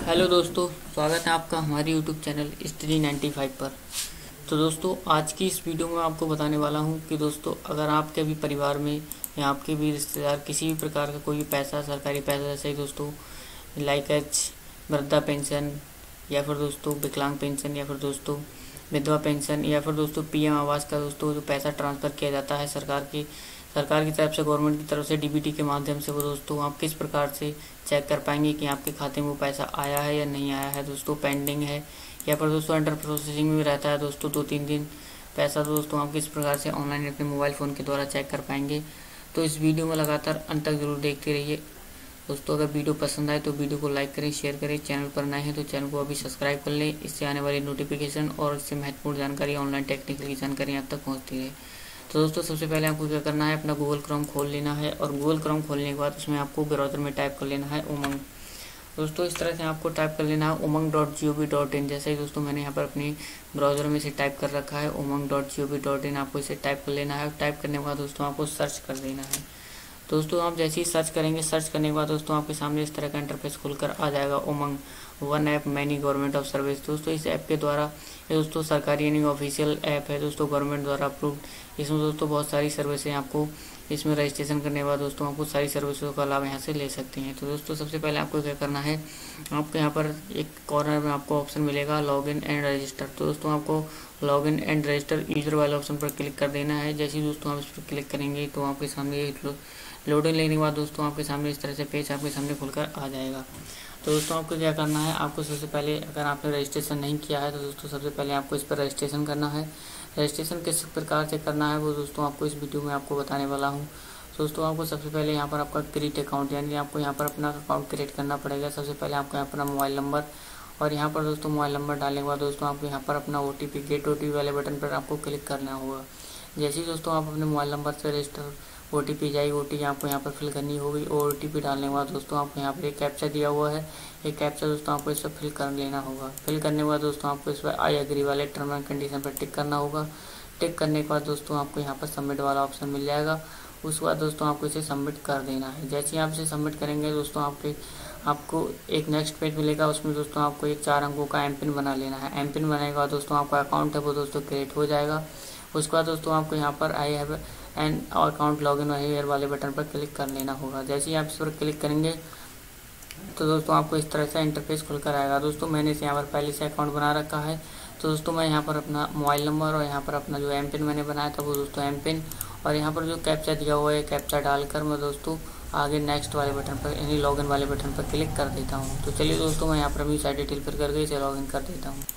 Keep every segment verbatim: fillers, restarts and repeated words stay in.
Hello दोस्तों, स्वागत है आपका हमारे YouTube channel study ninety five पर। तो दोस्तों, आज की इस वीडियो में आपको बताने वाला हूं कि दोस्तों अगर आपके भी परिवार में या आपके भी रिश्तेदार किसी भी प्रकार का कोई भी पैसा, सरकारी पैसा, जैसे दोस्तों लाइक एच वृद्धा पेंशन या फिर दोस्तों विकलांग पेंशन या फिर दोस्तों विधवा पेंशन या फिर दोस्तों पीएम आवास का दोस्तों जो पैसा ट्रांसफ़र किया जाता है सरकार की सरकार की तरफ से, गवर्नमेंट की तरफ से डीबीटी के माध्यम से, वो दोस्तों आप किस प्रकार से चेक कर पाएंगे कि आपके खाते में वो पैसा आया है या नहीं आया है, दोस्तों पेंडिंग है या फिर दोस्तों अंडर प्रोसेसिंग में रहता है दोस्तों दो तीन दिन पैसा, तो दोस्तों आप किस प्रकार से ऑनलाइन अपने मोबाइल फ़ोन के द्वारा चेक कर पाएंगे। तो इस वीडियो में लगातार अंत तक जरूर देखते रहिए दोस्तों। अगर वीडियो पसंद आए तो वीडियो को लाइक करें, शेयर करें। चैनल पर नए हैं तो चैनल को अभी सब्सक्राइब कर लें, इससे आने वाली नोटिफिकेशन और इससे महत्वपूर्ण जानकारी, ऑनलाइन टेक्निकल की जानकारी आप तक पहुंचती रहे। तो दोस्तों सबसे पहले आपको क्या करना है, अपना गूगल क्रोम खोल लेना है और गूगल क्रोम खोलने के बाद उसमें आपको ब्राउज़र में टाइप कर लेना है उमंग। दोस्तों इस तरह से आपको टाइप कर लेना है Umang dot G O V dot in. जैसे ही दोस्तों मैंने यहाँ पर अपने ब्राउज़र में इसे टाइप कर रखा है Umang dot G O V dot in, आपको इसे टाइप कर लेना है। टाइप करने के बाद दोस्तों आपको सर्च कर देना है। दोस्तों आप जैसे ही सर्च करेंगे, सर्च करने के बाद दोस्तों आपके सामने इस तरह का इंटरफेस खुलकर आ जाएगा, Umang one app many government of service. दोस्तों इस ऐप के द्वारा, ये दोस्तों सरकारी यानी ऑफिशियल ऐप है दोस्तों, गवर्नमेंट द्वारा अप्रूव्ड। इसमें दोस्तों बहुत सारी सर्विसें आपको इसमें रजिस्ट्रेशन करने के बाद दोस्तों आपको सारी सर्विसों का लाभ यहाँ से ले सकते हैं। तो दोस्तों सबसे पहले आपको क्या करना है, आपको यहाँ पर एक कॉर्नर में आपको ऑप्शन मिलेगा लॉग इन एंड रजिस्टर। तो दोस्तों आपको log in and register user वाले ऑप्शन पर क्लिक कर देना है। जैसे ही दोस्तों आप इस पर क्लिक करेंगे तो आपके सामने लोडिंग लेने के बाद दोस्तों आपके सामने इस तरह से पेज आपके सामने खुलकर आ जाएगा। तो दोस्तों आपको क्या करना है, आपको सबसे पहले अगर आपने रजिस्ट्रेशन नहीं किया है तो दोस्तों सबसे पहले आपको इस पर रजिस्ट्रेशन करना है। रजिस्ट्रेशन किस प्रकार से करना है वो दोस्तों आपको इस वीडियो में आपको बताने वाला हूँ। दोस्तों आपको सबसे पहले यहाँ पर आपका क्रिएट अकाउंट, यानी आपको यहाँ पर अपना अकाउंट क्रिएट करना पड़ेगा। सबसे पहले आपको यहाँ पर मोबाइल नंबर, और यहाँ पर दोस्तों मोबाइल नंबर डालने के बाद दोस्तों आपको यहाँ पर अपना O T P get O T P वाले बटन पर आपको क्लिक करना होगा। जैसे ही दोस्तों आप अपने मोबाइल नंबर से रजिस्टर ओ टी पी जाएगी, ओ टी पी आपको यहाँ पर फिल करनी होगी। और ओ टी पी डालने के बाद दोस्तों आपको यहाँ पर एक कैप्चा दिया हुआ है, एक कैप्चा दोस्तों आपको इस पर फिल कर लेना होगा। फिल करने के बाद दोस्तों आपको इस पर आई एग्री वाले टर्म एंड कंडीशन पर टिक करना होगा। टिक करने के बाद दोस्तों आपको यहाँ पर सबमिट वाला ऑप्शन मिल जाएगा। उसके बाद दोस्तों आपको इसे सबमिट कर देना है। जैसे ही आप इसे सबमिट करेंगे दोस्तों आपके आपको एक नेक्स्ट पेज मिलेगा, उसमें दोस्तों आपको एक चार अंकों का एम पिन बना लेना है। एम पिन बनाने के बाद दोस्तों आपका अकाउंट है वो दोस्तों क्रिएट हो जाएगा। उसके बाद दोस्तों आपको यहाँ पर I have and account login here वाले बटन पर क्लिक कर लेना होगा। जैसे ही आप इस पर क्लिक करेंगे तो दोस्तों आपको इस तरह से इंटरफेस खुलकर आएगा। दोस्तों मैंने इसे यहाँ पर पहले से अकाउंट बना रखा है, तो दोस्तों मैं यहाँ पर अपना मोबाइल नंबर और यहाँ पर अपना जो एम पिन मैंने बनाया था वो दोस्तों एम पिन और यहाँ पर जो कैप्चा दिया हुआ है कैप्चा डालकर मैं दोस्तों आगे नेक्स्ट वाले बटन पर यानी लॉगिन वाले बटन पर क्लिक कर देता हूँ। तो चलिए दोस्तों मैं यहाँ पर अपनी साइट डिटेल फिल करके इसे लॉगिन कर देता हूँ।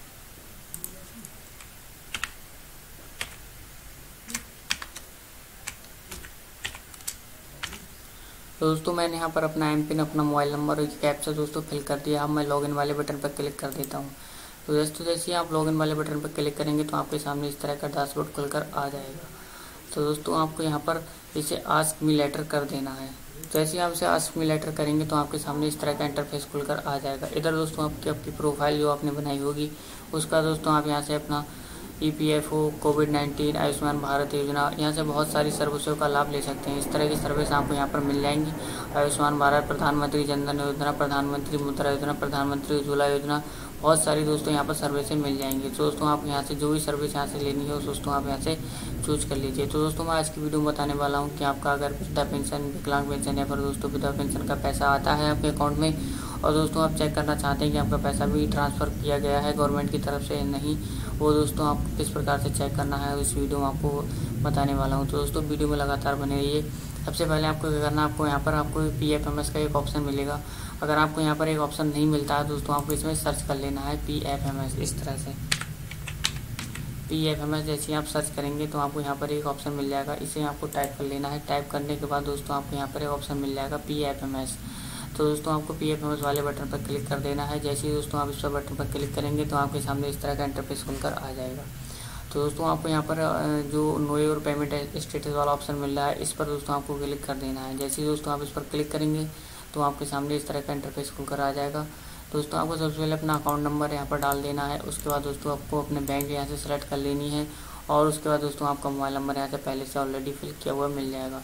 तो दोस्तों मैंने यहाँ पर अपना एम पिन, अपना मोबाइल नंबर और कैप्चा दोस्तों फिल कर दिया। अब मैं लॉगिन वाले बटन पर क्लिक कर देता हूँ। तो दोस्तों जैसे ही आप लॉगिन वाले बटन पर क्लिक करेंगे तो आपके सामने इस तरह का डैशबोर्ड खुलकर आ जाएगा। तो दोस्तों आपको यहाँ पर इसे आस्क मी लेटर कर देना है। जैसे ही आप इसे आस्क मी लेटर करेंगे तो आपके सामने इस तरह का इंटरफेस खुलकर आ जाएगा। इधर दोस्तों आपकी आपकी प्रोफाइल जो आपने बनाई होगी उसका दोस्तों आप यहाँ से अपना E P F O, COVID nineteen, Ayushman Bharat Yojana, यहाँ से बहुत सारी सर्विसों का लाभ ले सकते हैं। इस तरह की सर्विस आपको यहाँ पर मिल जाएंगी। आयुष्मान भारत, प्रधानमंत्री जन धन योजना, प्रधानमंत्री मुद्रा योजना, प्रधानमंत्री उज्ज्वला योजना, बहुत सारी दोस्तों यहाँ पर सर्विसें मिल जाएंगी। तो दोस्तों आप यहाँ से जो भी सर्विस यहाँ से लेनी है दोस्तों आप यहाँ से चूज कर लीजिए। तो दोस्तों मैं आज की वीडियो में बताने वाला हूँ कि आपका अगर वृद्धा पेंशन, विकलांग पेंशन या फिर दोस्तों विधवा पेंशन का पैसा आता है आपके अकाउंट में और दोस्तों आप चेक करना चाहते हैं कि आपका पैसा भी ट्रांसफ़र किया गया है गवर्नमेंट की तरफ से नहीं, वो दोस्तों आप किस प्रकार से चेक करना है इस वीडियो में आपको बताने वाला हूँ। तो दोस्तों वीडियो में लगातार बने रहिए। सबसे पहले आपको क्या करना है, आपको यहाँ पर आपको पी एफ एम एस का एक ऑप्शन मिलेगा। अगर आपको यहाँ पर एक ऑप्शन नहीं मिलता है दोस्तों आपको इसमें सर्च कर लेना है पी एफ एम एस। इस तरह से पी एफ एम एस जैसे ही आप सर्च करेंगे तो आपको यहाँ पर एक ऑप्शन मिल जाएगा, इसे आपको टाइप कर लेना है। टाइप करने के बाद दोस्तों आपको यहाँ पर एक ऑप्शन मिल जाएगा पी एफ एम एस। तो दोस्तों आपको पी एफ एम एस वाले बटन पर क्लिक कर देना है। जैसे ही दोस्तों आप इस पर बटन पर क्लिक करेंगे तो आपके सामने इस तरह का इंटरफेस खुलकर आ जाएगा। तो दोस्तों आपको यहाँ पर जो नो योर पेमेंट स्टेटस वाला ऑप्शन मिल रहा है इस पर दोस्तों आपको क्लिक कर देना है। जैसे ही दोस्तों आप इस पर क्लिक करेंगे तो आपके सामने इस तरह का इंटरफेस खुलकर आ जाएगा। दोस्तों आपको सबसे पहले अपना अकाउंट नंबर यहाँ पर डाल देना है। उसके बाद दोस्तों आपको अपने बैंक यहाँ से सेलेक्ट कर लेनी है और उसके बाद दोस्तों आपका मोबाइल नंबर यहाँ से पहले से ऑलरेडी फिल किया हुआ मिल जाएगा।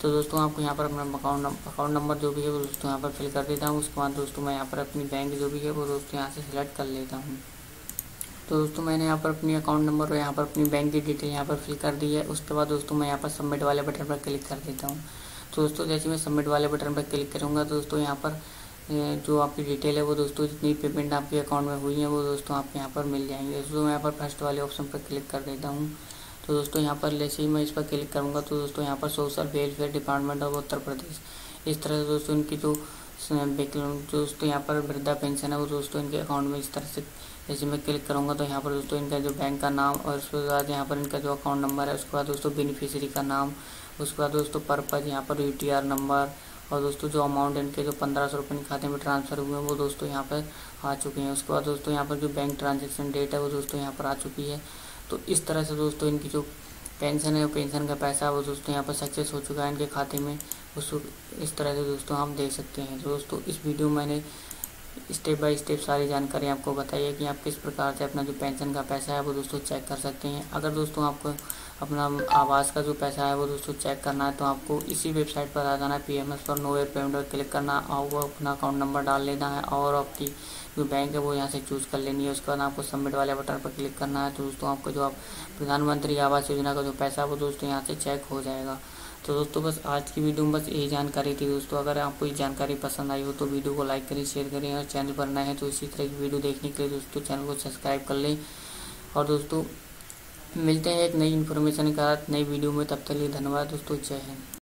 तो दोस्तों आपको यहाँ पर अपना अकाउंट अकाउंट नंबर जो भी है वो दोस्तों यहाँ पर फिल कर देता हूँ। उसके बाद दोस्तों मैं यहाँ पर अपनी बैंक जो भी है वो दोस्तों यहाँ से सिलेक्ट कर लेता हूँ। तो दोस्तों मैंने यहाँ पर अपनी अकाउंट नंबर और यहाँ पर अपनी बैंक की डिटेल यहाँ पर फिल कर दी है। उसके बाद दोस्तों मैं यहाँ पर सबमिट वाले बटन पर क्लिक कर देता हूँ। तो दोस्तों जैसे मैं सबमिट वाले बटन पर क्लिक करूँगा तो दोस्तों यहाँ पर जो आपकी डिटेल है वो दोस्तों जितनी पेमेंट आपके अकाउंट में हुई है वो दोस्तों आपको यहाँ पर मिल जाएंगे। दोस्तों मैं यहाँ पर फर्स्ट वाले ऑप्शन पर क्लिक कर देता हूँ। तो दोस्तों यहाँ पर जैसे ही मैं इस पर क्लिक करूँगा तो दोस्तों यहाँ पर social welfare department of Uttar Pradesh, इस तरह से दोस्तों इनकी जो दोस्तों यहाँ पर वृद्धा पेंशन है वो दोस्तों इनके अकाउंट में इस तरह से जैसे मैं क्लिक करूँगा तो यहाँ पर दोस्तों इनका जो बैंक का नाम और उसके बाद यहाँ पर इनका जो अकाउंट नंबर है, उसके बाद दोस्तों बेनिफिशियरी का नाम, उसके बाद दोस्तों पर्पज़ यहाँ पर यू टी आर नंबर और दोस्तों जो अमाउंट इनके जो पंद्रह सौ रुपये खाते में ट्रांसफ़र हुए हैं वो दोस्तों यहाँ पर आ चुके हैं। उसके बाद दोस्तों यहाँ पर जो बैंक ट्रांजेक्शन डेट है वो दोस्तों यहाँ पर आ चुकी है। तो इस तरह से दोस्तों इनकी जो पेंशन है, पेंशन का पैसा वो दोस्तों यहाँ पर सक्सेस हो चुका है इनके खाते में। उस इस तरह से दोस्तों हम देख सकते हैं। तो दोस्तों इस वीडियो में मैंने स्टेप बाय स्टेप सारी जानकारी आपको बताई है कि आप किस प्रकार से अपना जो पेंशन का पैसा है वो दोस्तों चेक कर सकते हैं। अगर दोस्तों आपको अपना आवास का जो पैसा है वो दोस्तों चेक करना है तो आपको इसी वेबसाइट पर आ जाना है, पी एम एस पर नो वेब पेमेंट पर क्लिक करना और वो अपना अकाउंट नंबर डाल लेना है और आपकी जो बैंक है वो यहाँ से चूज़ कर लेनी है। उसके बाद आपको सबमिट वाले बटन पर क्लिक करना है। तो दोस्तों आपको जो आप प्रधानमंत्री आवास योजना का जो पैसा है वो दोस्तों यहाँ से चेक हो जाएगा। तो दोस्तों बस आज की वीडियो में बस यही जानकारी थी दोस्तों। अगर आपको ये जानकारी पसंद आई हो तो वीडियो को लाइक करें, शेयर करें और चैनल पर नए हैं तो इसी तरह की वीडियो देखने के लिए दोस्तों चैनल को सब्सक्राइब कर लें। और दोस्तों मिलते हैं एक नई इन्फॉर्मेशन के साथ नई वीडियो में, तब तक के लिए धन्यवाद दोस्तों। जय हिंद।